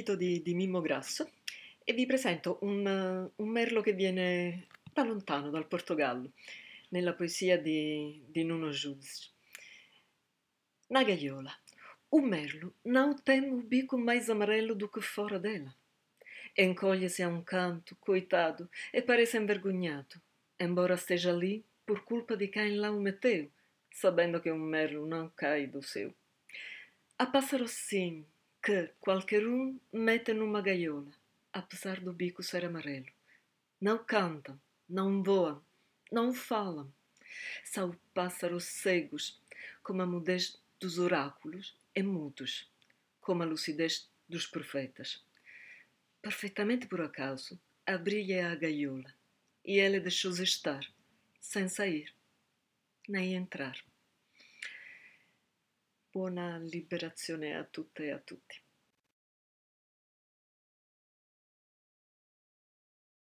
sentito di Mimmo Grasso e vi presento un merlo che viene da lontano, dal Portogallo, nella poesia di Nuno Judes. Na gaiola, o merlo não tem o bico mais amarelo do que fora dela. Encolhe-se a um canto, coitado, e parece envergonhado, embora esteja ali por culpa de quem lá o meteu, sabendo que um merlo não cai do céu. Há pássaros sim, que qualquer um mete numa gaiola, apesar do bico ser amarelo. Não cantam, não voam, não falam. São pássaros cegos, como a mudez dos oráculos, e mudos, como a lucidez dos profetas. Perfeitamente por acaso, abri-lhe a gaiola, e ele deixou-se estar, sem sair, nem entrar. Buona liberazione a tutte e a tutti.